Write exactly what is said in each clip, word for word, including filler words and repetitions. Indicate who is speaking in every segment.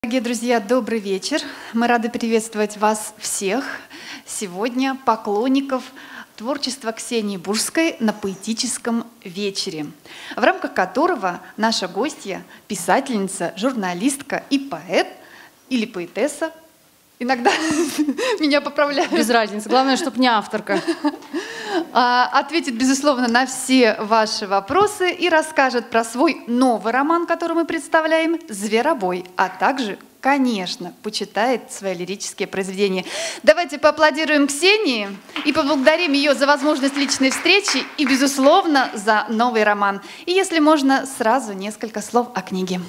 Speaker 1: Дорогие друзья, добрый вечер. Мы рады приветствовать вас всех. Сегодня поклонников творчества Ксении Бурской на поэтическом вечере, в рамках которого наша гостья, писательница, журналистка и поэт или поэтесса, иногда меня поправляют.
Speaker 2: Без разницы, главное, чтобы не авторка.
Speaker 1: Ответит, безусловно, на все ваши вопросы и расскажет про свой новый роман, который мы представляем, «Зверобой», а также, конечно, почитает свои лирические произведения. Давайте поаплодируем Ксении и поблагодарим ее за возможность личной встречи и, безусловно, за новый роман. И, если можно, сразу несколько слов о книге.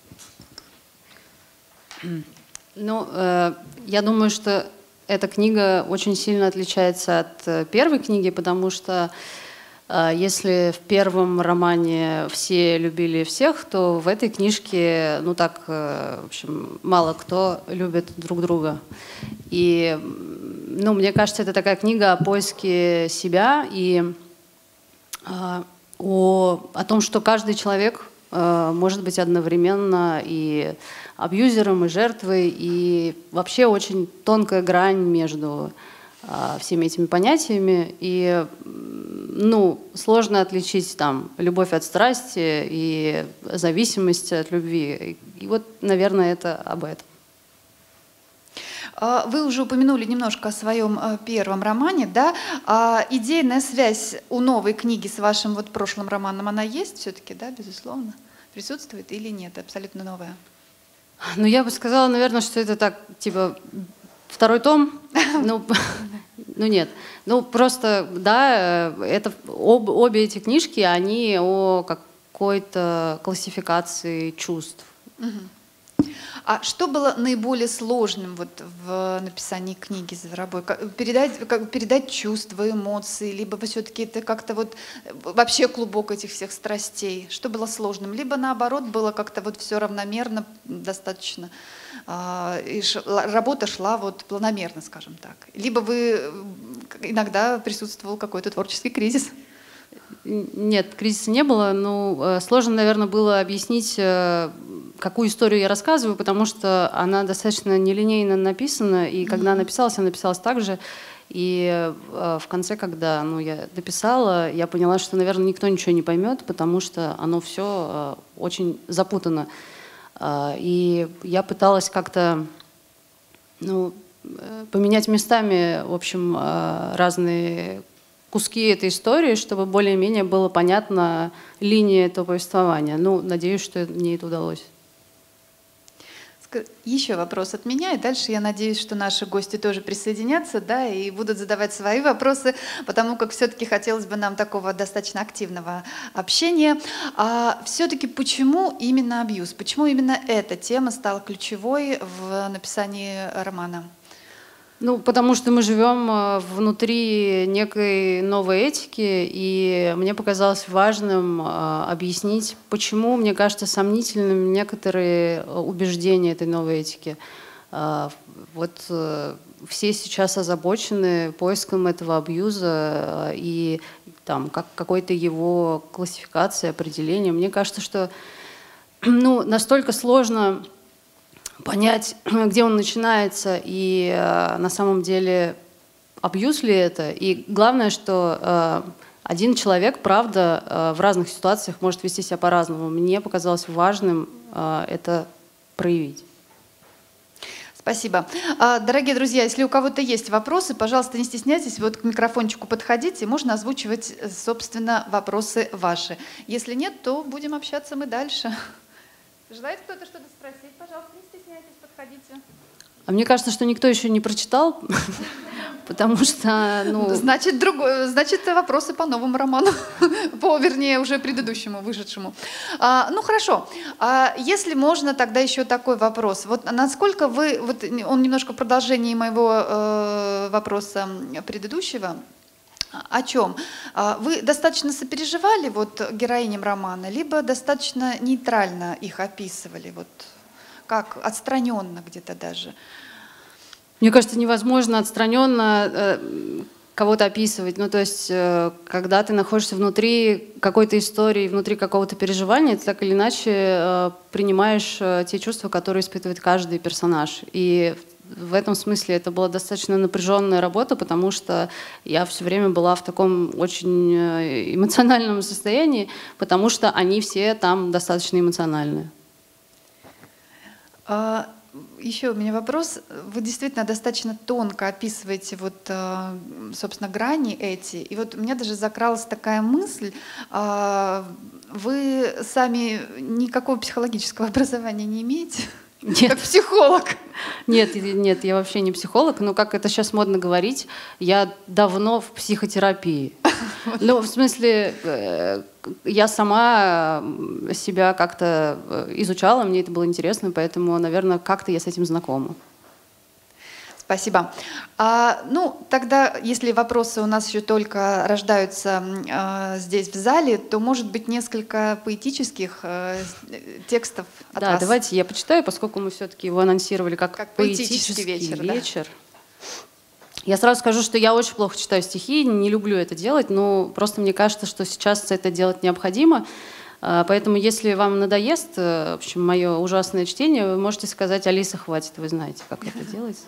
Speaker 2: Ну, э, я думаю, что эта книга очень сильно отличается от первой книги, потому что э, если в первом романе все любили всех, то в этой книжке, ну так, э, в общем, мало кто любит друг друга. И, ну, мне кажется, это такая книга о поиске себя и э, о, о том, что каждый человек э, может быть одновременно и абьюзером, и жертвой, и вообще очень тонкая грань между а, всеми этими понятиями. И, ну, сложно отличить там любовь от страсти и зависимость от любви. И вот, наверное, это об этом.
Speaker 1: Вы уже упомянули немножко о своем первом романе, да? А идейная связь у новой книги с вашим вот прошлым романом, она есть все-таки, да, безусловно? Присутствует или нет? Абсолютно новая.
Speaker 2: Ну, я бы сказала, наверное, что это так, типа, второй том. Ну, ну нет. Ну, просто, да, это, об, обе эти книжки, они о какой-то классификации чувств.
Speaker 1: А что было наиболее сложным вот в написании книги «Зверобой»? Передать, как, передать чувства, эмоции, либо все-таки это как-то вот вообще клубок этих всех страстей? Что было сложным? Либо наоборот было как-то вот все равномерно, достаточно, э, и ш, работа шла вот планомерно, скажем так? Либо вы иногда присутствовал какой-то творческий кризис?
Speaker 2: Нет, кризиса не было. Ну, сложно, наверное, было объяснить, какую историю я рассказываю, потому что она достаточно нелинейно написана, и когда она написалась, она написалась так же. И в конце, когда ну, я дописала, я поняла, что, наверное, никто ничего не поймет, потому что оно все очень запутано. И я пыталась как-то ну, поменять местами, в общем, разные куски этой истории, чтобы более-менее было понятна линия этого повествования. Ну, надеюсь, что мне это удалось.
Speaker 1: Еще вопрос от меня, и дальше я надеюсь, что наши гости тоже присоединятся, да, и будут задавать свои вопросы, потому как все-таки хотелось бы нам такого достаточно активного общения. А все-таки почему именно абьюз? Почему именно эта тема стала ключевой в написании романа?
Speaker 2: Ну, потому что мы живем внутри некой новой этики, и мне показалось важным объяснить, почему, мне кажется, сомнительными некоторые убеждения этой новой этики. Вот все сейчас озабочены поиском этого абьюза и там, как, какой-то его классификации, определения. Мне кажется, что ну, настолько сложно понять, где он начинается, и э, на самом деле абьюз ли это. И главное, что э, один человек, правда, э, в разных ситуациях может вести себя по-разному. Мне показалось важным э, это проявить.
Speaker 1: Спасибо. Дорогие друзья, если у кого-то есть вопросы, пожалуйста, не стесняйтесь, вот к микрофончику подходите, можно озвучивать, собственно, вопросы ваши. Если нет, то будем общаться мы дальше. Желает кто-то что-то спросить? Пожалуйста, не стесняйтесь, подходите.
Speaker 2: А мне кажется, что никто еще не прочитал, потому что... Ну...
Speaker 1: Значит, другой, значит, вопросы по новому роману, по, вернее, уже предыдущему, вышедшему. А, ну, хорошо. А, если можно, тогда еще такой вопрос. Вот насколько вы... Вот он немножко в продолжении моего э, вопроса предыдущего. О чем? Вы достаточно сопереживали вот героиням романа, либо достаточно нейтрально их описывали, вот как отстраненно где-то даже?
Speaker 2: Мне кажется, невозможно отстраненно кого-то описывать. Ну, то есть, э, когда ты находишься внутри какой-то истории, внутри какого-то переживания, ты так или иначе э, принимаешь э, те чувства, которые испытывает каждый персонаж. И в этом смысле это была достаточно напряженная работа, потому что я все время была в таком очень э, эмоциональном состоянии, потому что они все там достаточно эмоциональные.
Speaker 1: А, еще у меня вопрос. Вы действительно достаточно тонко описываете вот, а, собственно, грани эти. И вот у меня даже закралась такая мысль. А, вы сами никакого психологического образования не имеете?
Speaker 2: Нет.
Speaker 1: Как психолог?
Speaker 2: Нет, нет, я вообще не психолог, но как это сейчас модно говорить, я давно в психотерапии. Ну, в смысле, я сама себя как-то изучала, мне это было интересно, поэтому, наверное, как-то я с этим знакома.
Speaker 1: Спасибо. А, ну, тогда, если вопросы у нас еще только рождаются а, здесь, в зале, то, может быть, несколько поэтических а, текстов от
Speaker 2: Да,
Speaker 1: вас.
Speaker 2: давайте я почитаю, поскольку мы все-таки его анонсировали как,
Speaker 1: как
Speaker 2: поэтический,
Speaker 1: поэтический вечер.
Speaker 2: вечер. Да? Я сразу скажу, что я очень плохо читаю стихи, не люблю это делать, но просто мне кажется, что сейчас это делать необходимо. Поэтому, если вам надоест, в общем, мое ужасное чтение, вы можете сказать: «Алиса, хватит», вы знаете, как это делается.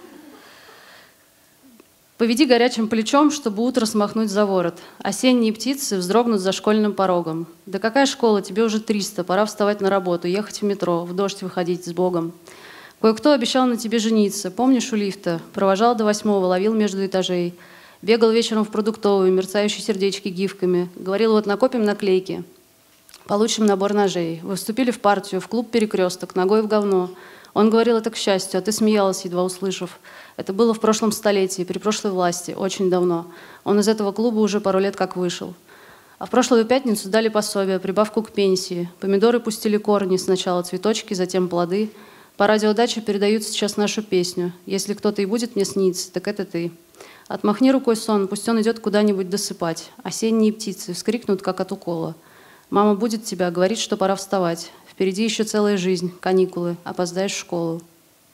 Speaker 2: Поведи горячим плечом, чтобы утро смахнуть за ворот. Осенние птицы вздрогнут за школьным порогом. Да какая школа, тебе уже триста, пора вставать на работу, ехать в метро, в дождь выходить с Богом. Кое-кто обещал на тебе жениться, помнишь, у лифта? Провожал до восьмого, ловил между этажей. Бегал вечером в продуктовую, мерцающие сердечки гифками. Говорил: вот накопим наклейки, получим набор ножей. Вы вступили в партию, в клуб «Перекресток», ногой в говно. Он говорил это к счастью, а ты смеялась, едва услышав. Это было в прошлом столетии, при прошлой власти, очень давно. Он из этого клуба уже пару лет как вышел. А в прошлую пятницу дали пособие, прибавку к пенсии. Помидоры пустили корни, сначала цветочки, затем плоды. По радиодаче передают сейчас нашу песню. Если кто-то и будет мне сниться, так это ты. Отмахни рукой сон, пусть он идет куда-нибудь досыпать. Осенние птицы вскрикнут, как от укола. Мама будет тебя, говорит, что пора вставать. Впереди еще целая жизнь, каникулы, опоздаешь в школу.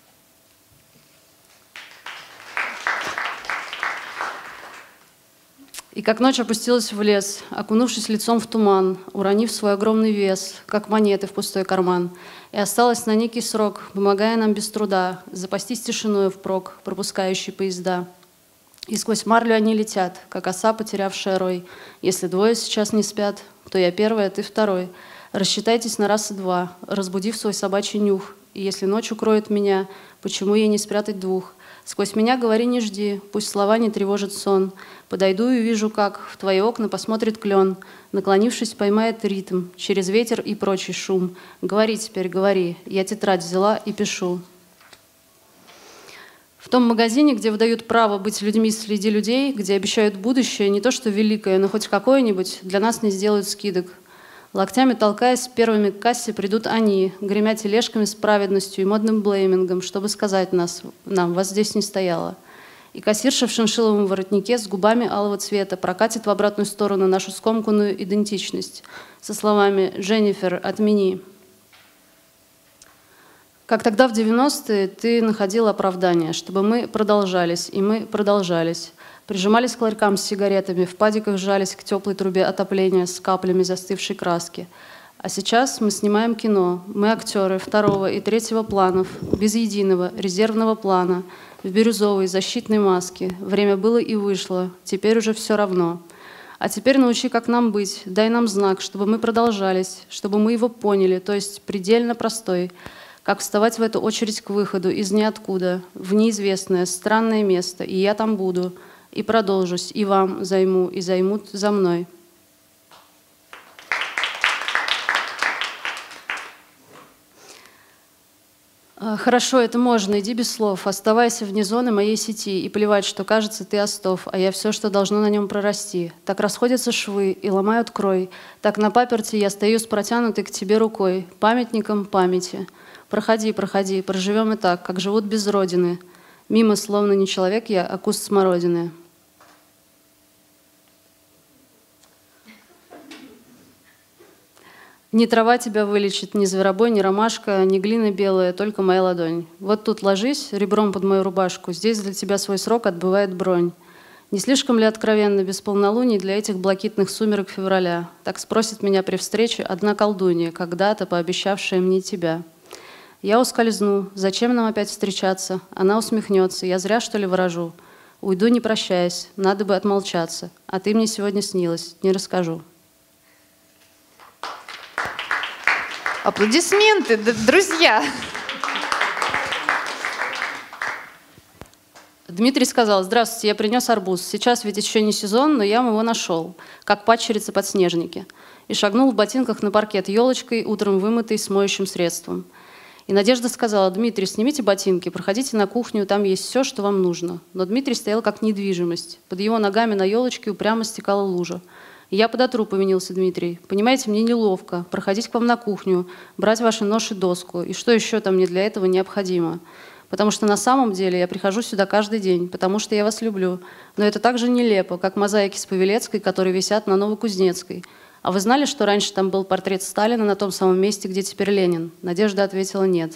Speaker 2: И как ночь опустилась в лес, окунувшись лицом в туман, уронив свой огромный вес, как монеты в пустой карман, и осталась на некий срок, помогая нам без труда запастись тишиною впрок, пропускающей поезда. И сквозь марлю они летят, как оса, потерявшая рой. Если двое сейчас не спят, то я первый, а ты второй. Рассчитайтесь на раз и два, разбудив свой собачий нюх. И если ночь укроет меня, почему ей не спрятать двух? Сквозь меня говори, не жди, пусть слова не тревожат сон. Подойду и вижу, как в твои окна посмотрит клен, наклонившись, поймает ритм, через ветер и прочий шум. Говори теперь, говори, я тетрадь взяла и пишу. В том магазине, где выдают право быть людьми среди людей, где обещают будущее, не то что великое, но хоть какое-нибудь, для нас не сделают скидок. Локтями толкаясь, первыми к кассе придут они, гремя тележками с праведностью и модным блеймингом, чтобы сказать нас, нам: вас здесь не стояло. И кассирша в шиншилловом воротнике с губами алого цвета прокатит в обратную сторону нашу скомканную идентичность со словами: «Дженнифер, отмени». Как тогда в девяностые ты находил оправдание, чтобы мы продолжались, и мы продолжались. Прижимались к ларькам с сигаретами, в падиках сжались к теплой трубе отопления с каплями застывшей краски. А сейчас мы снимаем кино. Мы актеры второго и третьего планов, без единого резервного плана, в бирюзовой защитной маске. Время было и вышло, теперь уже все равно. А теперь научи, как нам быть, дай нам знак, чтобы мы продолжались, чтобы мы его поняли, то есть предельно простой. Как вставать в эту очередь к выходу из ниоткуда, в неизвестное, странное место, и я там буду. И продолжусь, и вам займу, и займут за мной. Хорошо, это можно, иди без слов, оставайся вне зоны моей сети, и плевать, что кажется, ты остов, а я все, что должно на нем прорасти. Так расходятся швы и ломают крой, так на паперти я стою с протянутой к тебе рукой, памятником памяти. Проходи, проходи, проживем и так, как живут без родины. Мимо, словно не человек я, а куст смородины. Ни трава тебя вылечит, ни зверобой, ни ромашка, ни глина белая, только моя ладонь. Вот тут ложись ребром под мою рубашку, здесь для тебя свой срок отбывает бронь. Не слишком ли откровенно без полнолуний для этих блакитных сумерек февраля? Так спросит меня при встрече одна колдунья, когда-то пообещавшая мне тебя. Я ускользну. Зачем нам опять встречаться? Она усмехнется. Я зря, что ли, выражу? Уйду, не прощаясь. Надо бы отмолчаться. А ты мне сегодня снилась. Не расскажу.
Speaker 1: Аплодисменты, друзья!
Speaker 2: Дмитрий сказал: здравствуйте, я принес арбуз. Сейчас ведь еще не сезон, но я его нашел, как падчерица подснежники. И шагнул в ботинках на паркет елочкой, утром вымытой с моющим средством. И Надежда сказала: Дмитрий, снимите ботинки, проходите на кухню, там есть все, что вам нужно. Но Дмитрий стоял как недвижимость. Под его ногами на елочке упрямо стекала лужа. И я подотру, повинился Дмитрий. Понимаете, мне неловко проходить к вам на кухню, брать ваши нож и доску. И что еще там мне для этого необходимо? Потому что на самом деле я прихожу сюда каждый день, потому что я вас люблю. Но это так же нелепо, как мозаики с Павелецкой, которые висят на Новокузнецкой. А вы знали, что раньше там был портрет Сталина на том самом месте, где теперь Ленин? Надежда ответила: нет.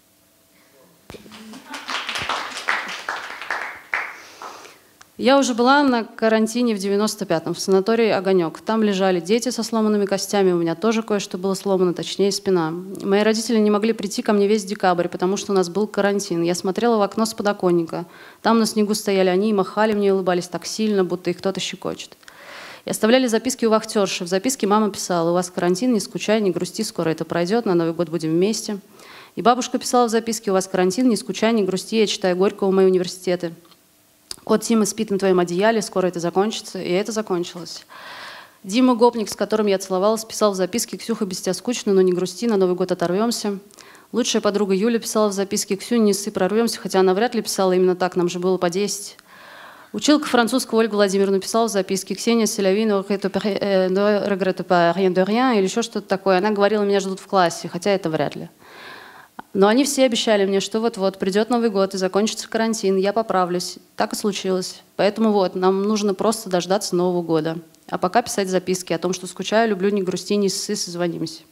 Speaker 2: Я уже была на карантине в девяносто пятом в санатории «Огонек». Там лежали дети со сломанными костями, у меня тоже кое-что было сломано, точнее спина. Мои родители не могли прийти ко мне весь декабрь, потому что у нас был карантин. Я смотрела в окно с подоконника. Там на снегу стояли они и махали мне, улыбались так сильно, будто их кто-то щекочет. И оставляли записки у вахтерши. В записке мама писала: у вас карантин, не скучай, не грусти, скоро это пройдет, на Новый год будем вместе. И бабушка писала в записке: у вас карантин, не скучай, не грусти, я читаю Горького, мои университеты. Кот Тима спит на твоем одеяле, скоро это закончится. И это закончилось. Дима Гопник, с которым я целовалась, писал в записке: Ксюха, без тебя скучно, но не грусти, на Новый год оторвемся. Лучшая подруга Юля писала в записке: Ксю, не ссы, прорвемся, хотя она вряд ли писала именно так, нам же было по десять. Училка французского Ольга Владимировна писала в записке: Ксения Селяви, ne regrette pas rien de rien, или еще что-то такое. Она говорила: меня ждут в классе, хотя это вряд ли. Но они все обещали мне, что вот-вот придет Новый год и закончится карантин, я поправлюсь. Так и случилось. Поэтому вот, нам нужно просто дождаться Нового года. А пока писать записки о том, что скучаю, люблю, не грусти, не ссы, созвонимся.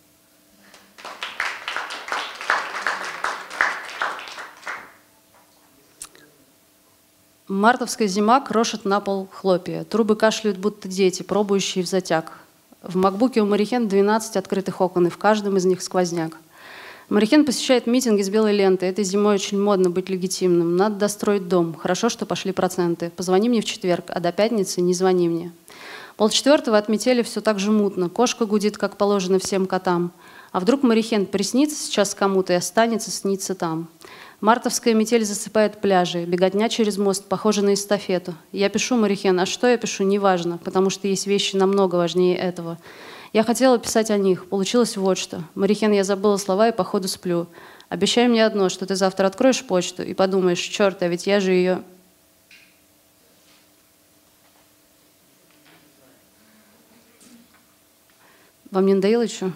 Speaker 2: Мартовская зима крошит на пол хлопья. Трубы кашляют, будто дети, пробующие в затяг. В макбуке у Марихен двенадцать открытых окон, и в каждом из них сквозняк. Марихен посещает митинги с белой лентой. Этой зимой очень модно быть легитимным. Надо достроить дом. Хорошо, что пошли проценты. Позвони мне в четверг, а до пятницы не звони мне. Полчетвертого от метели все так же мутно. Кошка гудит, как положено всем котам. А вдруг Марихен приснится сейчас кому-то и останется сниться там. Мартовская метель засыпает пляжи. Беготня через мост похожа на эстафету. Я пишу, Марихен, а что я пишу, неважно, потому что есть вещи намного важнее этого. Я хотела писать о них. Получилось вот что. Марихен, я забыла слова и походу сплю. Обещай мне одно, что ты завтра откроешь почту и подумаешь: черт, а ведь я же ее... Вам не надоело еще?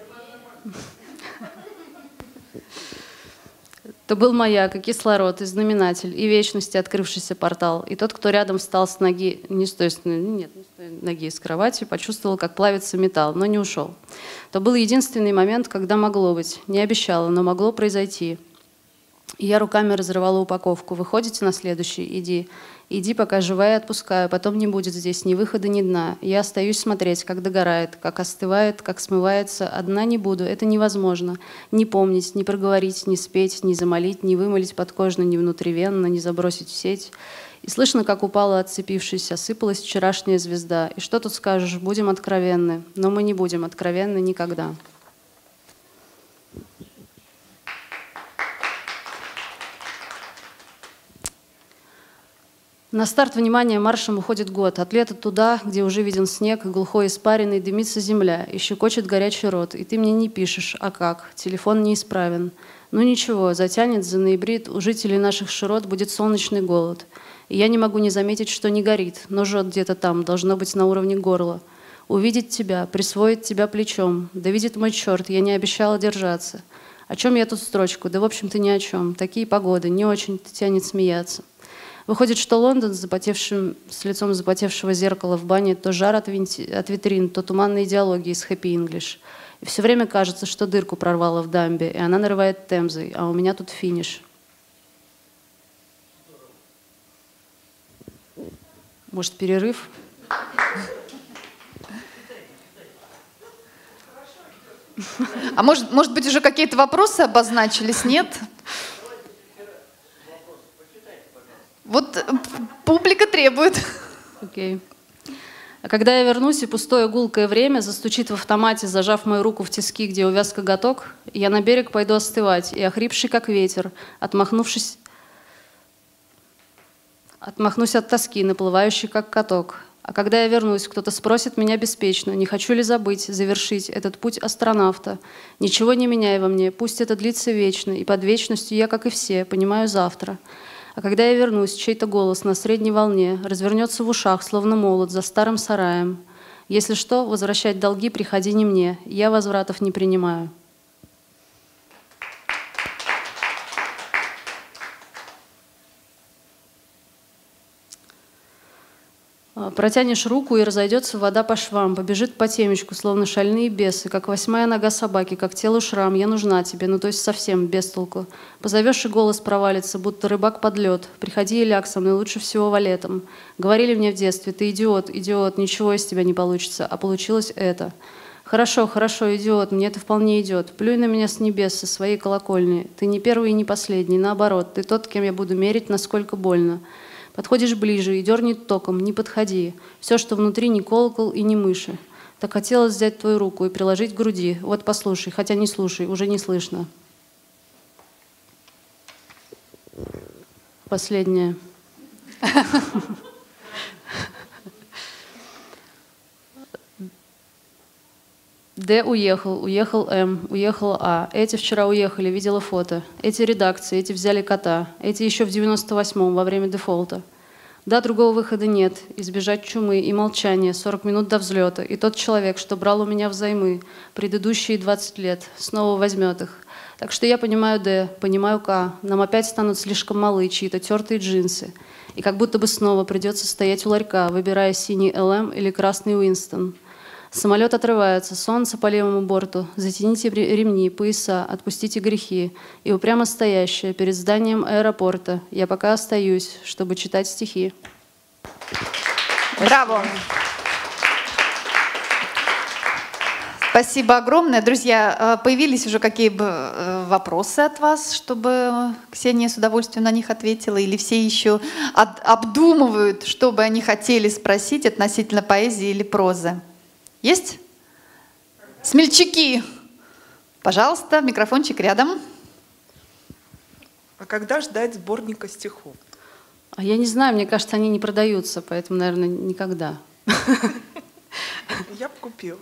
Speaker 2: Это был маяк, и кислород, и знаменатель, и вечности открывшийся портал. И тот, кто рядом встал с ноги, не с той, нет, не с той ноги, с кровати, почувствовал, как плавится металл, но не ушел. Это был единственный момент, когда могло быть. Не обещала, но могло произойти. И я руками разрывала упаковку. Выходите на следующий? Иди. Иди, пока живая, отпускаю. Потом не будет здесь ни выхода, ни дна. Я остаюсь смотреть, как догорает, как остывает, как смывается. Одна не буду. Это невозможно. Не помнить, не проговорить, не спеть, не замолить, не вымолить подкожно, не внутривенно, не забросить в сеть. И слышно, как упала, отцепившись, осыпалась вчерашняя звезда. И что тут скажешь? Будем откровенны. Но мы не будем откровенны никогда. На старт внимания маршем уходит год. От лета туда, где уже виден снег, глухой испаренный, дымится земля, и щекочет горячий рот. И ты мне не пишешь, а как? Телефон неисправен. Ну ничего, затянет, заноябрит, у жителей наших широт будет солнечный голод. И я не могу не заметить, что не горит, но жжет где-то там, должно быть на уровне горла. Увидеть тебя, присвоить тебя плечом. Да видит мой черт, я не обещала держаться. О чем я тут строчку? Да в общем-то ни о чем. Такие погоды, не очень-то тянет смеяться. Выходит, что Лондон с, запотевшим, с лицом запотевшего зеркала в бане то жар от, винти, от витрин, то туманной идеологии из Happy English. И все время кажется, что дырку прорвало в дамбе, и она нарывает темзой, а у меня тут финиш. Может, перерыв?
Speaker 1: А может, может быть, уже какие-то вопросы обозначились, нет? Вот публика требует.
Speaker 2: Окей. А когда я вернусь, и пустое гулкое время застучит в автомате, зажав мою руку в тиски, где увяз коготок, я на берег пойду остывать, и, охрипший как ветер, отмахнувшись, отмахнусь от тоски, наплывающий как каток. А когда я вернусь, кто-то спросит меня беспечно, не хочу ли забыть, завершить этот путь астронавта. Ничего не меняй во мне, пусть это длится вечно, и под вечностью я, как и все, понимаю завтра. А когда я вернусь, чей-то голос на средней волне развернется в ушах, словно молот, за старым сараем. Если что, возвращать долги приходи не мне, я возвратов не принимаю. Протянешь руку, и разойдется вода по швам, побежит по темечку, словно шальные бесы, как восьмая нога собаки, как телу шрам. Я нужна тебе, ну то есть совсем без толку. Позовешь, и голос провалится, будто рыбак под лед. Приходи и ляг со мной, лучше всего валетом. Говорили мне в детстве, ты идиот, идиот, ничего из тебя не получится, а получилось это. Хорошо, хорошо, идиот, мне это вполне идет. Плюй на меня с небес, со своей колокольни. Ты не первый и не последний, наоборот, ты тот, кем я буду мерить, насколько больно. Подходишь ближе и дернет током, не подходи. Все, что внутри, не колокол и не мыши. Так хотелось взять твою руку и приложить к груди. Вот послушай, хотя не слушай, уже не слышно. Последнее. Д уехал, уехал М, уехал А. Эти вчера уехали, видела фото. Эти редакции, эти взяли кота. Эти еще в девяносто восьмом во время дефолта. Да, другого выхода нет. Избежать чумы и молчания, сорок минут до взлета. И тот человек, что брал у меня взаймы предыдущие двадцать лет, снова возьмет их. Так что я понимаю Д, понимаю К. Нам опять станут слишком малы чьи-то тертые джинсы. И как будто бы снова придется стоять у ларька, выбирая синий Л М или красный Уинстон. Самолет отрывается, солнце по левому борту. Затяните ремни, пояса, отпустите грехи. И упрямо стоящая перед зданием аэропорта. Я пока остаюсь, чтобы читать стихи.
Speaker 1: Браво! Спасибо огромное. Друзья, появились уже какие-то вопросы от вас, чтобы Ксения с удовольствием на них ответила? Или все еще обдумывают, что бы они хотели спросить относительно поэзии или прозы? Есть? Смельчаки! Пожалуйста, микрофончик рядом.
Speaker 3: А когда ждать сборника стихов?
Speaker 2: А я не знаю, мне кажется, они не продаются, поэтому, наверное, никогда.
Speaker 3: Я бы купила.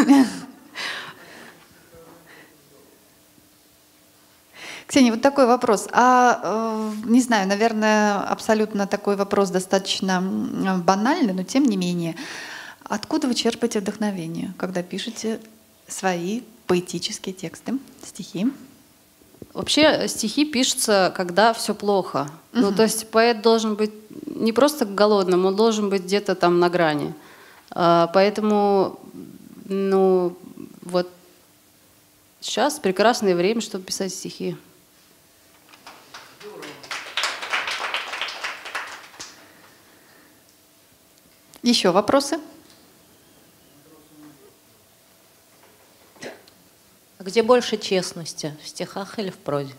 Speaker 1: Ксения, вот такой вопрос. А, э, не знаю, наверное, абсолютно такой вопрос достаточно банальный, но тем не менее. Откуда вы черпаете вдохновение, когда пишете свои поэтические тексты, стихи?
Speaker 2: Вообще стихи пишутся, когда все плохо. Uh-huh. Ну, то есть поэт должен быть не просто голодным, он должен быть где-то там на грани. А, поэтому, ну, вот сейчас прекрасное время, чтобы писать стихи.
Speaker 1: Еще вопросы?
Speaker 4: А где больше честности, в стихах или в прозе?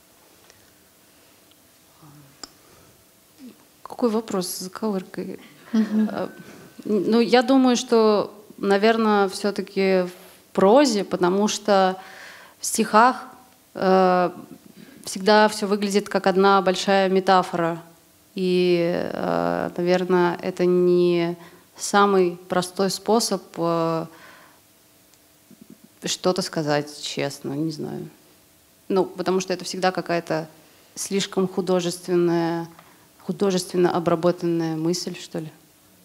Speaker 2: Какой вопрос с заковыркой? Угу. Ну, я думаю, что, наверное, все-таки в прозе, потому что в стихах э, всегда все выглядит как одна большая метафора. И, э, наверное, это не самый простой способ э, что-то сказать честно, не знаю. Ну, потому что это всегда какая-то слишком художественная, художественно обработанная мысль, что ли.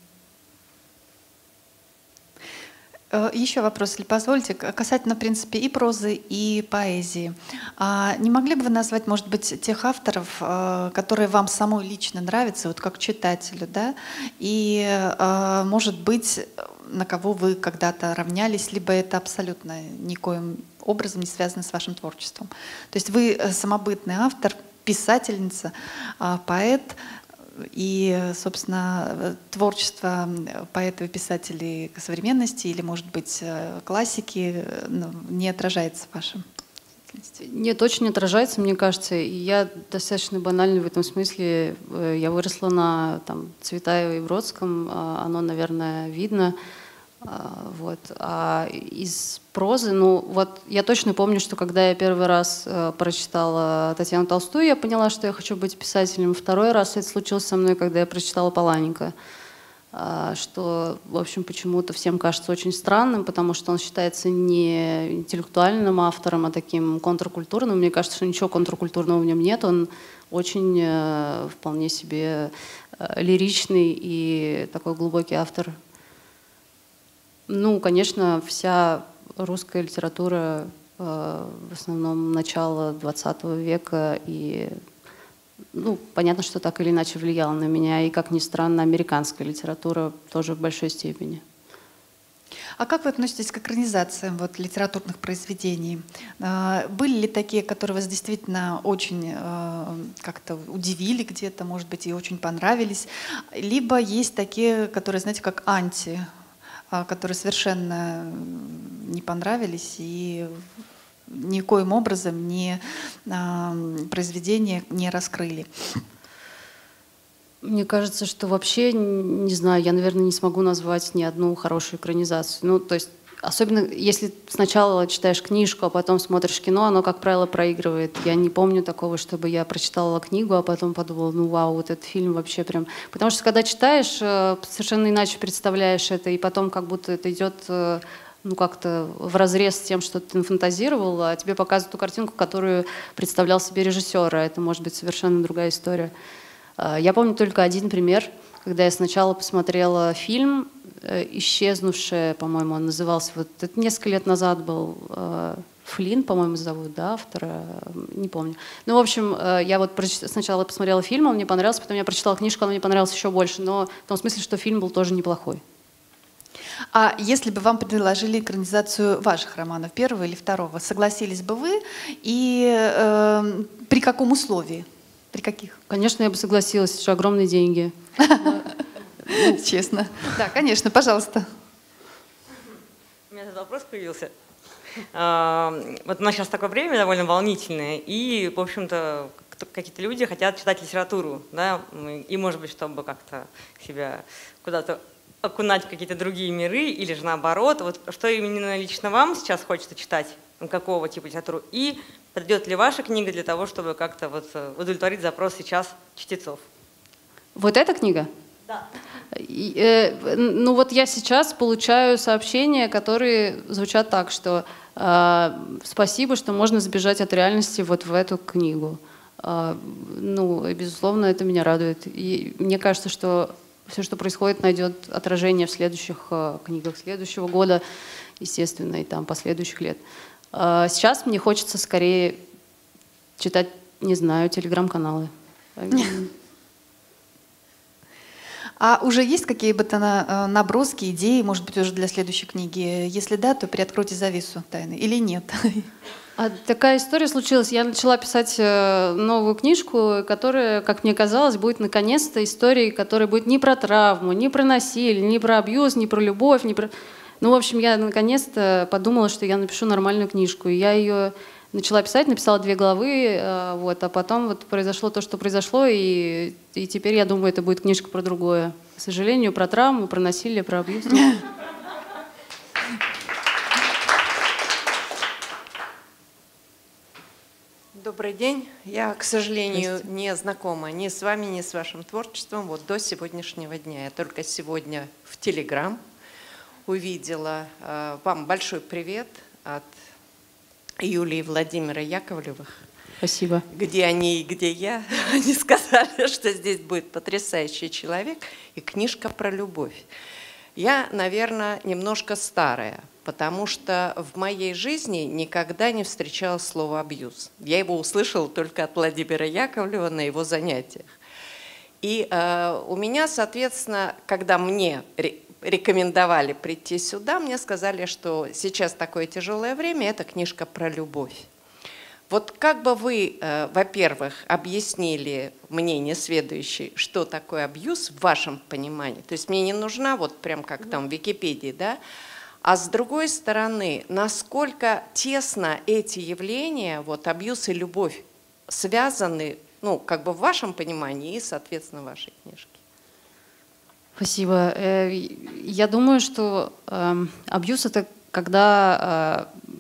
Speaker 1: Еще вопрос, если позволите, касательно, в принципе, и прозы, и поэзии. А не могли бы вы назвать, может быть, тех авторов, которые вам самой лично нравятся, вот как читателю, да? И, может быть, на кого вы когда-то равнялись, либо это абсолютно никоим образом не связано с вашим творчеством? То есть вы самобытный автор, писательница, поэт. И, собственно, творчество поэтов и писателей современности или, может быть, классики ну, не отражается в вашем?
Speaker 2: Нет, очень отражается, мне кажется. И я достаточно банальный в этом смысле. Я выросла на там, Цветаевой и Бродском, оно, наверное, видно. Вот. А из прозы, ну вот я точно помню, что когда я первый раз прочитала Татьяну Толстую, я поняла, что я хочу быть писателем. Второй раз это случилось со мной, когда я прочитала Паланика. Что, в общем, почему-то всем кажется очень странным, потому что он считается не интеллектуальным автором, а таким контркультурным. Мне кажется, что ничего контркультурного в нем нет. Он очень э, вполне себе э, лиричный и такой глубокий автор. Ну, конечно, вся русская литература э, в основном начала двадцатого века и ну, понятно, что так или иначе влияло на меня, и, как ни странно, американская литература тоже в большой степени.
Speaker 1: А как вы относитесь к экранизациям вот, литературных произведений? Были ли такие, которые вас действительно очень как-то удивили где-то, может быть, и очень понравились? Либо есть такие, которые, знаете, как анти, которые совершенно не понравились и никоим образом не, э, произведение не раскрыли?
Speaker 2: Мне кажется, что вообще, не знаю, я, наверное, не смогу назвать ни одну хорошую экранизацию. Ну, то есть, особенно если сначала читаешь книжку, а потом смотришь кино, оно, как правило, проигрывает. Я не помню такого, чтобы я прочитала книгу, а потом подумала, ну вау, вот этот фильм вообще прям... Потому что когда читаешь, совершенно иначе представляешь это, и потом как будто это идет... ну, как-то вразрез с тем, что ты нафантазировал, а тебе показывают ту картинку, которую представлял себе режиссер, а это может быть совершенно другая история. Я помню только один пример, когда я сначала посмотрела фильм «Исчезнувшая», по-моему, он назывался, вот это несколько лет назад был, Флинн, по-моему, зовут, да, автора, не помню. Ну, в общем, я вот сначала посмотрела фильм, он мне понравился, потом я прочитала книжку, он мне понравился еще больше, но в том смысле, что фильм был тоже неплохой.
Speaker 1: А если бы вам предложили экранизацию ваших романов, первого или второго, согласились бы вы? И э, при каком условии? При каких?
Speaker 2: Конечно, я бы согласилась, это же огромные деньги.
Speaker 1: Честно. Да, конечно, пожалуйста.
Speaker 5: У меня этот вопрос появился. Вот у нас сейчас такое время довольно волнительное, и, в общем-то, какие-то люди хотят читать литературу, да, и, может быть, чтобы как-то себя куда-то окунать в какие-то другие миры, или же наоборот. Вот что именно лично вам сейчас хочется читать, какого типа литературу, и подойдет ли ваша книга для того, чтобы как-то вот удовлетворить запрос сейчас чтецов?
Speaker 2: Вот эта книга?
Speaker 5: Да.
Speaker 2: И, э, ну вот я сейчас получаю сообщения, которые звучат так, что э, спасибо, что можно сбежать от реальности вот в эту книгу. Э, ну, и, безусловно, это меня радует. И мне кажется, что все, что происходит, найдет отражение в следующих э, книгах следующего года, естественно, и там последующих лет. Э, сейчас мне хочется скорее читать, не знаю, телеграм-каналы.
Speaker 1: А уже есть какие бы то наброски, идеи, может быть, уже для следующей книги? Если да, то приоткройте завесу тайны. Или нет?
Speaker 2: А такая история случилась. Я начала писать новую книжку, которая, как мне казалось, будет наконец-то историей, которая будет не про травму, не про насилие, не про абьюз, не про любовь, не про... Ну, в общем, я наконец-то подумала, что я напишу нормальную книжку. И я ее начала писать, написала две главы, вот, а потом вот произошло то, что произошло, и, и теперь, я думаю, это будет книжка про другое. К сожалению, про травму, про насилие, про абьюз.
Speaker 3: Добрый день. Я, к сожалению, не знакома ни с вами, ни с вашим творчеством вот до сегодняшнего дня. Я только сегодня в Телеграм увидела. Э, вам большой привет от Юлии и Владимира Яковлевых.
Speaker 2: Спасибо.
Speaker 3: Где они и где я. Они сказали, что здесь будет потрясающий человек и книжка про любовь. Я, наверное, немножко старая, потому что в моей жизни никогда не встречалось слово «абьюз». Я его услышала только от Владимира Яковлева на его занятиях. И э, у меня, соответственно, когда мне рекомендовали прийти сюда, мне сказали, что сейчас такое тяжелое время, это книжка про любовь. Вот как бы вы, э, во-первых, объяснили мне, несведущей, что такое абьюз в вашем понимании? То есть мне не нужна вот прям как там в Википедии, да? А с другой стороны, насколько тесно эти явления, вот абьюз и любовь, связаны, ну, как бы в вашем понимании и, соответственно, в вашей книжке?
Speaker 2: Спасибо. Э, Я думаю, что э, абьюз — это когда э,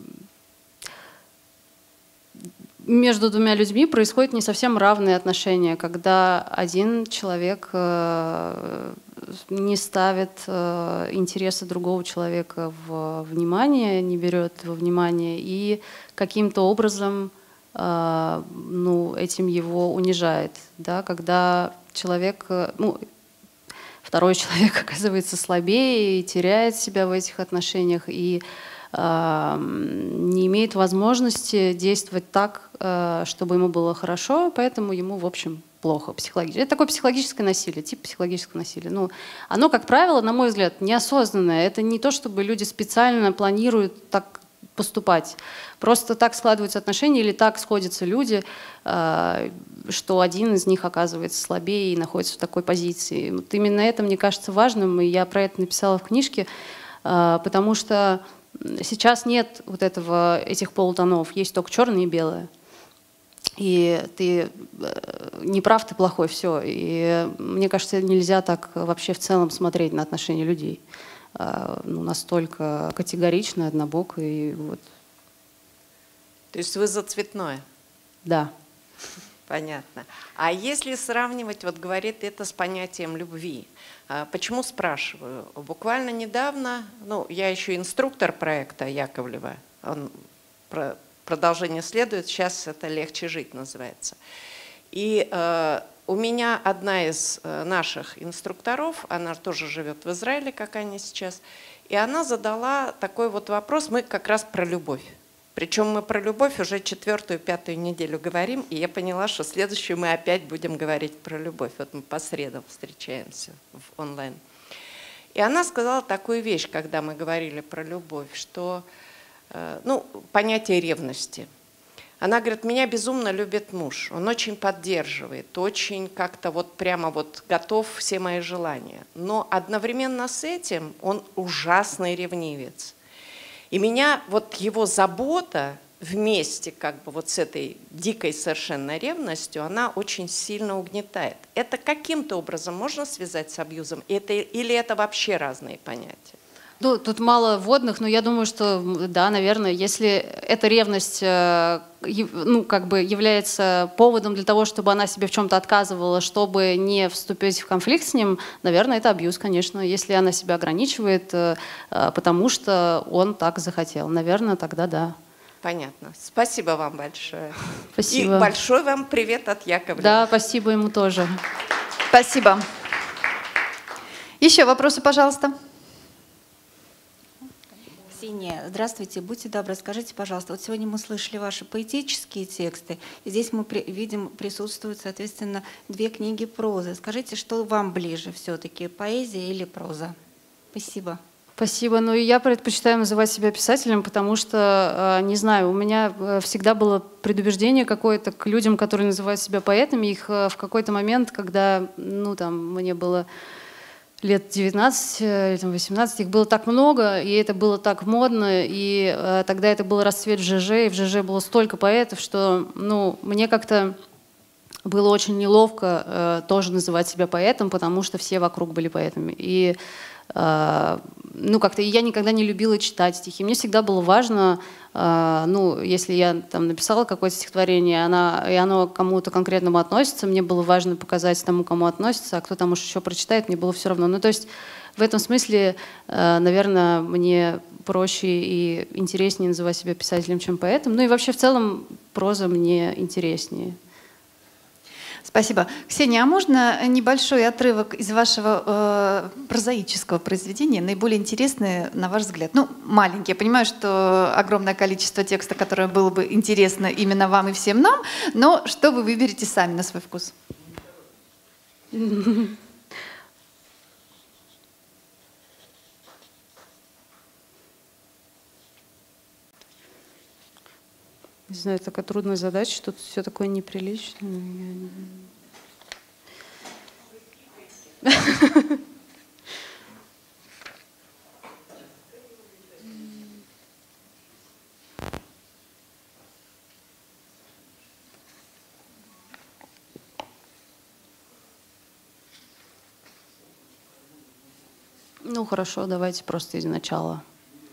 Speaker 2: между двумя людьми происходят не совсем равные отношения, когда один человек э, не ставит э, интересы другого человека в внимание, не берет во внимание и каким-то образом э, ну, этим его унижает. Да? Когда человек, э, ну, второй человек оказывается слабее и теряет себя в этих отношениях и э, не имеет возможности действовать так, э, чтобы ему было хорошо, поэтому ему, в общем, плохо психологически. Это такое психологическое насилие, тип психологического насилия. Ну, оно, как правило, на мой взгляд, неосознанное. Это не то, чтобы люди специально планируют так поступать. Просто так складываются отношения или так сходятся люди, что один из них оказывается слабее и находится в такой позиции. Вот именно это, мне кажется, важным, и я про это написала в книжке, потому что сейчас нет вот этого, этих полутонов, есть только черное и белое. И ты не прав, ты плохой, все. И мне кажется, нельзя так вообще в целом смотреть на отношения людей. Ну, настолько категорично, однобоко. И вот.
Speaker 3: То есть вы за цветное?
Speaker 2: Да.
Speaker 3: Понятно. А если сравнивать, вот говорит это с понятием любви, почему спрашиваю? Буквально недавно, ну, я еще инструктор проекта Яковлева, он, про, продолжение следует, сейчас это «Легче жить» называется. И э, у меня одна из наших инструкторов, она тоже живет в Израиле, как они сейчас, и она задала такой вот вопрос, мы как раз про любовь. Причем мы про любовь уже четвертую, пятую неделю говорим, и я поняла, что следующую мы опять будем говорить про любовь. Вот мы по средам встречаемся в онлайн. И она сказала такую вещь, когда мы говорили про любовь, что, ну, понятие ревности. Она говорит, меня безумно любит муж, он очень поддерживает, очень как-то вот прямо вот готов все мои желания. Но одновременно с этим он ужасный ревнивец. И меня вот его забота вместе как бы вот с этой дикой совершенно ревностью, она очень сильно угнетает. Это каким-то образом можно связать с абьюзом? Это, или это вообще разные понятия?
Speaker 2: Ну, тут мало вводных, но я думаю, что да, наверное, если эта ревность ну, как бы является поводом для того, чтобы она себе в чем-то отказывала, чтобы не вступить в конфликт с ним, наверное, это абьюз, конечно. Если она себя ограничивает, потому что он так захотел, наверное, тогда да.
Speaker 3: Понятно. Спасибо вам большое.
Speaker 2: Спасибо.
Speaker 3: И большой вам привет от Яковлева.
Speaker 2: Да, спасибо ему тоже.
Speaker 1: Спасибо. Еще вопросы, пожалуйста.
Speaker 6: Ксения, здравствуйте. Будьте добры, скажите, пожалуйста, вот сегодня мы слышали ваши поэтические тексты, и здесь мы при, видим, присутствуют, соответственно, две книги прозы. Скажите, что вам ближе все-таки, поэзия или проза? Спасибо.
Speaker 2: Спасибо. Ну и я предпочитаю называть себя писателем, потому что, не знаю, у меня всегда было предубеждение какое-то к людям, которые называют себя поэтами. Их в какой-то момент, когда, ну там, мне было лет девятнадцать или восемнадцать, их было так много, и это было так модно, и э, тогда это был расцвет в ЖЖ, и в ЖЖ было столько поэтов, что, ну, мне как-то было очень неловко э, тоже называть себя поэтом, потому что все вокруг были поэтами. И э, ну, как-то я никогда не любила читать стихи. Мне всегда было важно, э, ну, если я там написала какое-то стихотворение, она, и оно к кому-то конкретному относится, мне было важно показать тому, кому относится, а кто там уж еще прочитает, мне было все равно. Ну, то есть в этом смысле, э, наверное, мне проще и интереснее называть себя писателем, чем поэтом. Ну и вообще в целом проза мне интереснее.
Speaker 1: Спасибо. Ксения, а можно небольшой отрывок из вашего э, прозаического произведения, наиболее интересный, на ваш взгляд? Ну, маленький. Я понимаю, что огромное количество текста, которое было бы интересно именно вам и всем нам, но что вы выберете сами на свой вкус?
Speaker 2: Не знаю, такая трудная задача, тут все такое неприличное. Ну хорошо, давайте просто из начала.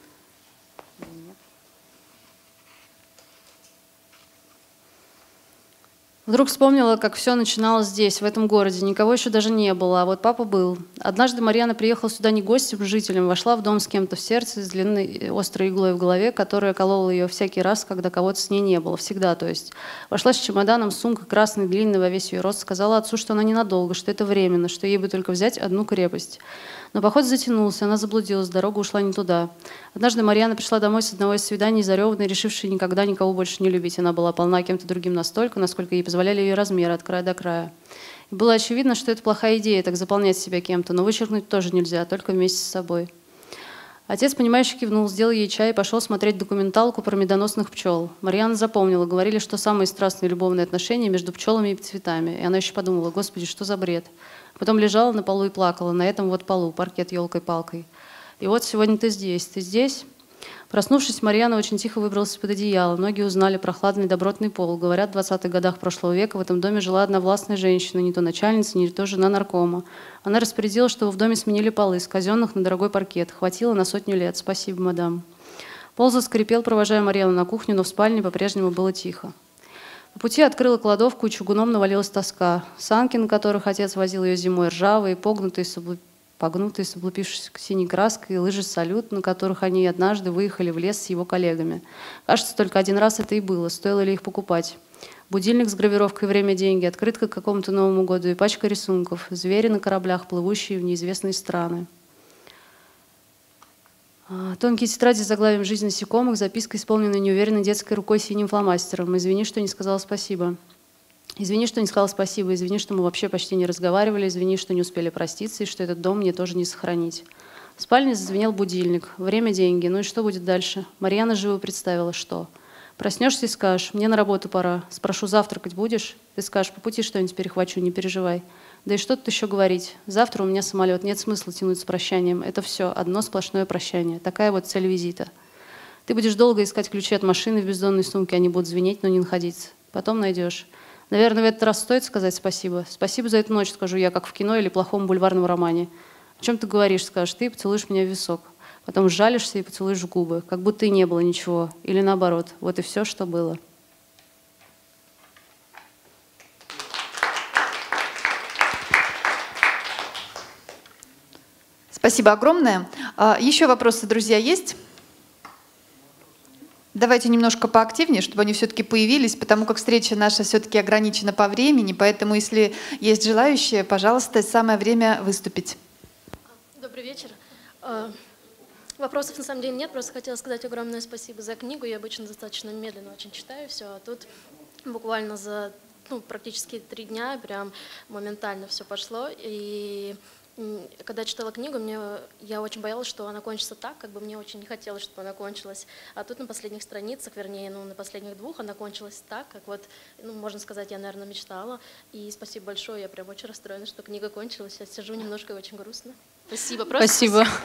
Speaker 2: Вдруг вспомнила, как все начиналось здесь, в этом городе. Никого еще даже не было, а вот папа был. Однажды Марьяна приехала сюда не гостем, жителем, вошла в дом с кем-то в сердце, с длинной острой иглой в голове, которая колола ее всякий раз, когда кого-то с ней не было. Всегда, то есть. Вошла с чемоданом, сумкой красной, длинной, во весь ее рост, сказала отцу, что она ненадолго, что это временно, что ей бы только взять одну крепость. Но поход затянулся, она заблудилась, дорога ушла не туда. Однажды Марьяна пришла домой с одного из свиданий, зареванной, решившей никогда никого больше не любить. Она была полна кем-то другим настолько, насколько ей позволяли ее размеры от края до края. И было очевидно, что это плохая идея, так заполнять себя кем-то, но вычеркнуть тоже нельзя, только вместе с собой. Отец, понимающе кивнул, сделал ей чай и пошел смотреть документалку про медоносных пчел. Марьяна запомнила, говорили, что самые страстные любовные отношения между пчелами и цветами. И она еще подумала, господи, что за бред. Потом лежала на полу и плакала, на этом вот полу, паркет елкой-палкой. И вот сегодня ты здесь, ты здесь. Проснувшись, Марьяна очень тихо выбралась из-под одеяла. Ноги узнали прохладный добротный пол. Говорят, в двадцатых годах прошлого века в этом доме жила одна властная женщина, не то начальница, не то жена наркома. Она распорядилась, чтобы в доме сменили полы с казенных на дорогой паркет. Хватило на сотню лет. Спасибо, мадам. Пол заскрипел, провожая Марьяну на кухню, но в спальне по-прежнему было тихо. По пути открыла кладовку, и чугуном навалилась тоска. Санки, на которых отец возил ее зимой, ржавые, погнутые, с облу... погнутые с облупившейся синей краской, и лыжи «Салют», на которых они однажды выехали в лес с его коллегами. Кажется, только один раз это и было. Стоило ли их покупать? Будильник с гравировкой «Время, деньги», открытка к какому-то Новому году и пачка рисунков. Звери на кораблях, плывущие в неизвестные страны. Тонкие тетради с заглавием «Жизнь насекомых», записка, исполненная неуверенной детской рукой синим фломастером. «Извини, что не сказала спасибо». «Извини, что не сказала спасибо. Извини, что мы вообще почти не разговаривали. Извини, что не успели проститься, и что этот дом мне тоже не сохранить». В спальне зазвенел будильник. «Время, деньги. Ну и что будет дальше?» Марьяна живо представила, что. Проснешься и скажешь, мне на работу пора. Спрошу, завтракать будешь? Ты скажешь, по пути что-нибудь перехвачу, не переживай. Да и что тут еще говорить? Завтра у меня самолет, нет смысла тянуть с прощанием. Это все, одно сплошное прощание. Такая вот цель визита. Ты будешь долго искать ключи от машины в бездонной сумке, они будут звенеть, но не находиться. Потом найдешь. Наверное, в этот раз стоит сказать спасибо. Спасибо за эту ночь, скажу я, как в кино или плохом бульварном романе. О чем ты говоришь, скажешь ты, и поцелуешь меня в висок. Потом сжалишься и поцелуешь в губы, как будто и не было ничего. Или наоборот, вот и все, что было.
Speaker 1: Спасибо огромное. Еще вопросы, друзья, есть? Давайте немножко поактивнее, чтобы они все-таки появились, потому как встреча наша все-таки ограничена по времени, поэтому если есть желающие, пожалуйста, самое время выступить.
Speaker 7: Добрый вечер. Вопросов на самом деле нет, просто хотела сказать огромное спасибо за книгу. Я обычно достаточно медленно очень читаю все, а тут буквально за ну, практически три дня прям моментально все пошло. И когда читала книгу, мне, я очень боялась, что она кончится так, как бы мне очень не хотелось, чтобы она кончилась. А тут на последних страницах, вернее, ну, на последних двух она кончилась так, как вот, ну, можно сказать, я, наверное, мечтала. И спасибо большое, я прям очень расстроена, что книга кончилась. Я сижу немножко и очень грустно. Спасибо. Просто
Speaker 2: спасибо.
Speaker 7: спасибо.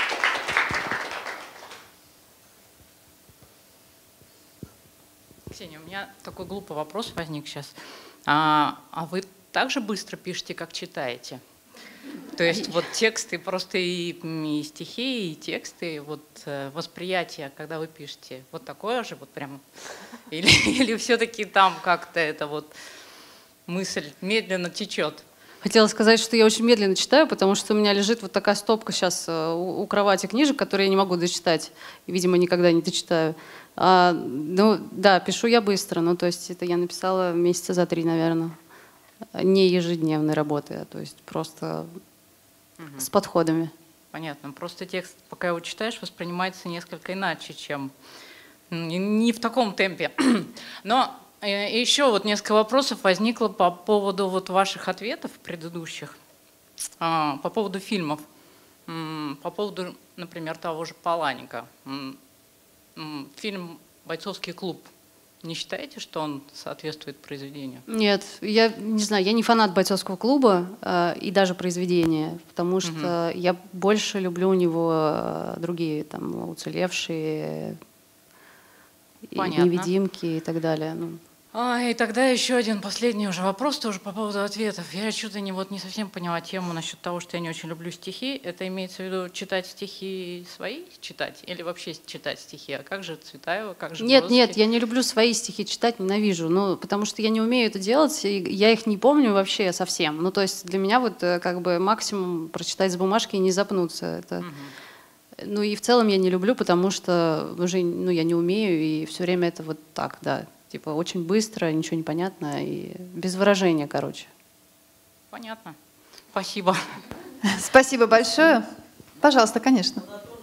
Speaker 8: Ксения, у меня такой глупый вопрос возник сейчас. А, а вы так же быстро пишете, как читаете? То есть вот тексты, просто и, и стихи, и тексты, вот восприятие, когда вы пишете, вот такое же, вот прям, или, или все-таки там как-то это вот мысль медленно течет?
Speaker 2: Хотела сказать, что я очень медленно читаю, потому что у меня лежит вот такая стопка сейчас у, у кровати книжек, которые я не могу дочитать, и, видимо, никогда не дочитаю. А, ну, да, пишу я быстро, ну, то есть это я написала месяца за три, наверное. Не ежедневной работы, а то есть просто угу. с подходами.
Speaker 8: Понятно. Просто текст, пока его читаешь, воспринимается несколько иначе, чем не в таком темпе. Но еще вот несколько вопросов возникло по поводу вот ваших ответов предыдущих, по поводу фильмов, по поводу, например, того же Паланика. Фильм «Бойцовский клуб». Не считаете, что он соответствует произведению?
Speaker 2: Нет, я не знаю, я не фанат бойцовского клуба э, и даже произведения, потому что угу. я больше люблю у него э, другие, там, уцелевшие, и невидимки и так далее. Ну.
Speaker 8: А, и тогда еще один последний уже вопрос тоже по поводу ответов. Я что-то не, вот, не совсем поняла тему насчет того, что я не очень люблю стихи. Это имеется в виду читать стихи свои, читать, или вообще читать стихи? А как же Цветаева, как же
Speaker 2: Нет,
Speaker 8: Бродский?
Speaker 2: нет, я не люблю свои стихи читать, ненавижу. Ну, потому что я не умею это делать, и я их не помню вообще совсем. Ну, то есть для меня вот как бы максимум прочитать с бумажки и не запнуться. Это... Угу. Ну и в целом я не люблю, потому что уже ну, я не умею, и все время это вот так, да. Типа очень быстро, ничего не понятно и без выражения, короче.
Speaker 8: Понятно. Спасибо.
Speaker 1: Спасибо большое. Пожалуйста, конечно.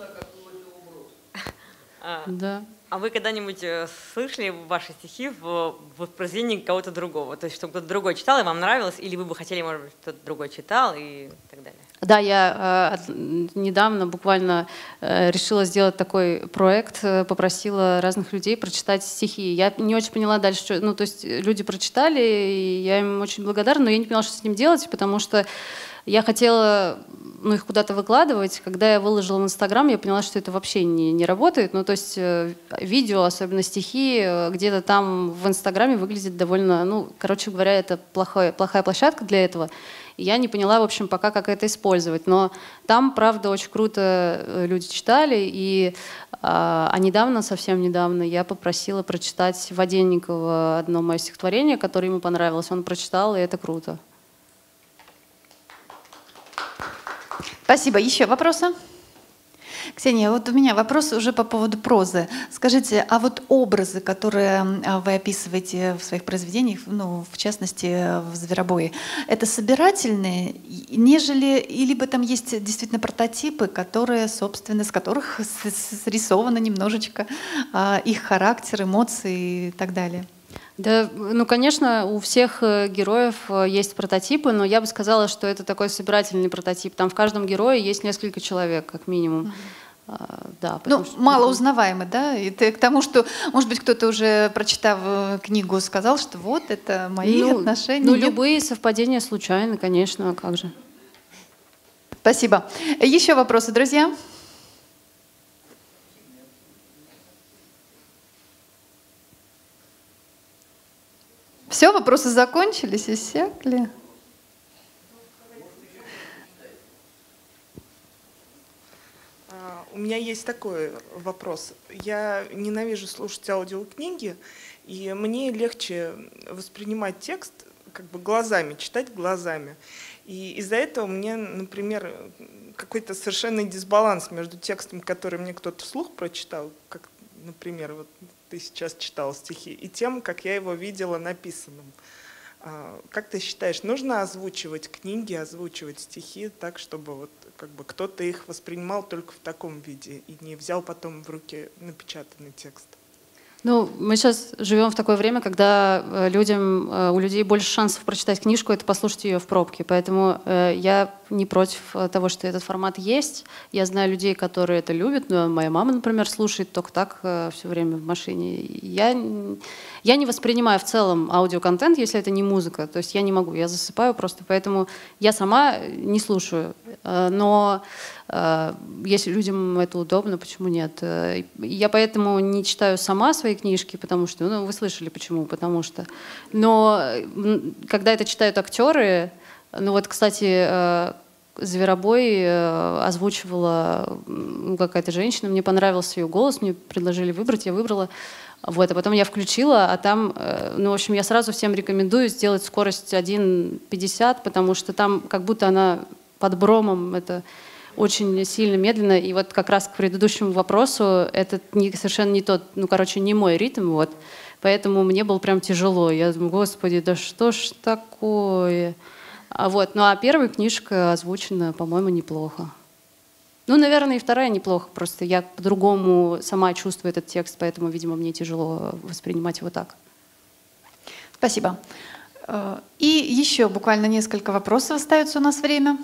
Speaker 5: А,
Speaker 2: да.
Speaker 5: а вы когда-нибудь слышали ваши стихи в, в произведении кого-то другого? То есть, чтобы кто-то другой читал, и вам нравилось, или вы бы хотели, может быть, кто-то другой читал и так далее?
Speaker 2: Да, я э, недавно буквально э, решила сделать такой проект, э, попросила разных людей прочитать стихи. Я не очень поняла дальше, что, ну, то есть люди прочитали, и я им очень благодарна, но я не поняла, что с ним делать, потому что я хотела ну, их куда-то выкладывать. Когда я выложила в Инстаграм, я поняла, что это вообще не, не работает. Ну, то есть э, видео, особенно стихи, э, где-то там в Инстаграме выглядит довольно, ну, короче говоря, это плохое, плохая площадка для этого. Я не поняла, в общем, пока, как это использовать. Но там, правда, очень круто люди читали. И, а, а недавно, совсем недавно, я попросила прочитать Воденникова одно мое стихотворение, которое ему понравилось. Он прочитал, и это круто.
Speaker 1: Спасибо. Еще вопросы? Ксения, вот у меня вопрос уже по поводу прозы. Скажите, а вот образы, которые вы описываете в своих произведениях, ну, в частности, в «Зверобое», это собирательные, нежели, и либо там есть действительно прототипы, которые, собственно, с которых срисовано немножечко их характер, эмоции и так далее?
Speaker 2: Да, ну, конечно, у всех героев есть прототипы, но я бы сказала, что это такой собирательный прототип. Там в каждом герое есть несколько человек, как минимум. Uh-huh. Да,
Speaker 1: ну,
Speaker 2: что...
Speaker 1: мало узнаваемый, да? И ты к тому, что, может быть, кто-то уже, прочитав книгу, сказал, что вот это мои
Speaker 2: ну,
Speaker 1: отношения.
Speaker 2: Ну, любые совпадения случайны, конечно, как же.
Speaker 1: Спасибо. Еще вопросы, друзья? Все, вопросы закончились, иссякли.
Speaker 9: У меня есть такой вопрос. Я ненавижу слушать аудиокниги, и мне легче воспринимать текст как бы глазами, читать глазами. И из-за этого мне, например, какой-то совершенный дисбаланс между текстом, который мне кто-то вслух прочитал, как, например, вот ты сейчас читал стихи, и тем, как я его видела написанным. Как ты считаешь, нужно озвучивать книги, озвучивать стихи так, чтобы вот как бы кто-то их воспринимал только в таком виде и не взял потом в руки напечатанный текст?
Speaker 2: Ну, мы сейчас живем в такое время, когда людям, у людей больше шансов прочитать книжку, это послушать ее в пробке. Поэтому я не против того, что этот формат есть. Я знаю людей, которые это любят. Но моя мама, например, слушает только так все время в машине. Я, я не воспринимаю в целом аудиоконтент, если это не музыка. То есть я не могу, я засыпаю просто. Поэтому я сама не слушаю. Но если людям это удобно, почему нет? Я поэтому не читаю сама свои книжки, потому что, ну, вы слышали почему, потому что. Но когда это читают актеры, ну вот, кстати, «Зверобой» озвучивала какая-то женщина, мне понравился ее голос, мне предложили выбрать, я выбрала. Вот, а потом я включила, а там, ну, в общем, я сразу всем рекомендую сделать скорость один пятьдесят, потому что там как будто она под бромом, это очень сильно медленно. И вот как раз к предыдущему вопросу, это не, совершенно не тот, ну, короче, не мой ритм, вот. Поэтому мне было прям тяжело. Я думаю, господи, да что ж такое? А вот, ну, а первая книжка озвучена, по-моему, неплохо. Ну, наверное, и вторая неплохо. Просто я по-другому сама чувствую этот текст, поэтому, видимо, мне тяжело воспринимать его так.
Speaker 1: Спасибо. И еще буквально несколько вопросов остается у нас время.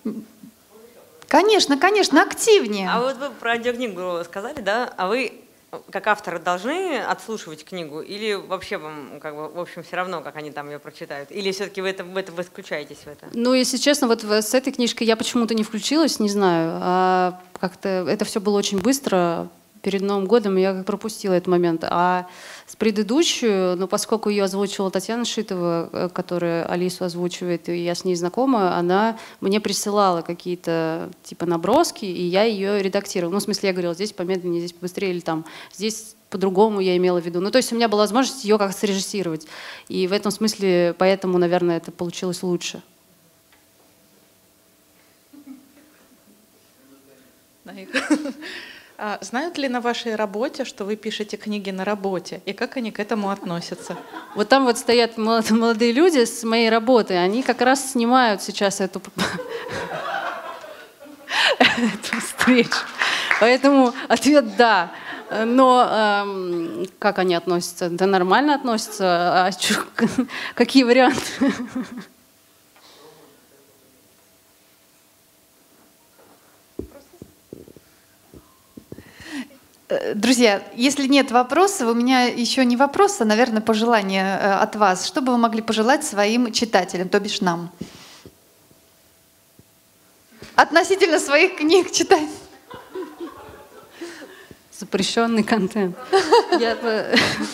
Speaker 1: Конечно, конечно, активнее.
Speaker 5: А вот вы про аудиокнигу сказали, да? А вы как авторы должны отслушивать книгу, или вообще вам, как бы, в общем, все равно, как они там ее прочитают? Или все-таки вы, это, в это, вы исключаетесь в это?
Speaker 2: Ну, если честно, вот с этой книжкой я почему-то не включилась, не знаю. А как-то это все было очень быстро. Перед Новым годом я как пропустила этот момент. А с предыдущей, ну, поскольку ее озвучивала Татьяна Шитова, которая Алису озвучивает, и я с ней знакома, она мне присылала какие-то типа наброски, и я ее редактировала. Ну, в смысле, я говорила, здесь помедленнее, здесь побыстрее, или там, здесь по-другому я имела в виду. Ну, то есть у меня была возможность ее как-то срежиссировать. И в этом смысле, поэтому, наверное, это получилось лучше.
Speaker 10: Знают ли на вашей работе, что вы пишете книги на работе, и как они к этому относятся?
Speaker 2: Вот там вот стоят молодые люди с моей работы, они как раз снимают сейчас эту, эту встречу. Поэтому ответ «да». Но эм, как они относятся? Да нормально относятся. А чё, какие варианты?
Speaker 1: Друзья, если нет вопросов, у меня еще не вопрос, а, наверное, пожелание от вас. Что бы вы могли пожелать своим читателям, то бишь нам? Относительно своих книг читать.
Speaker 2: Запрещенный контент. Я бы...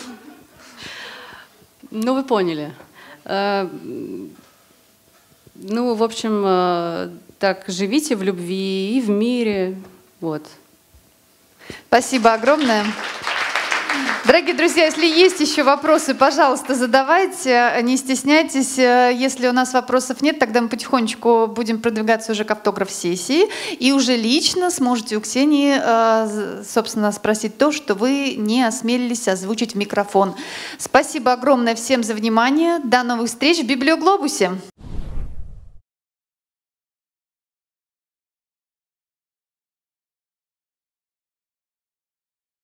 Speaker 2: Ну, вы поняли. Ну, в общем, так, живите в любви и в мире. Вот.
Speaker 1: Спасибо огромное. Дорогие друзья, если есть еще вопросы, пожалуйста, задавайте, не стесняйтесь. Если у нас вопросов нет, тогда мы потихонечку будем продвигаться уже к автограф-сессии. И уже лично сможете у Ксении, собственно, спросить то, что вы не осмелились озвучить в микрофон. Спасибо огромное всем за внимание. До новых встреч в Библиоглобусе.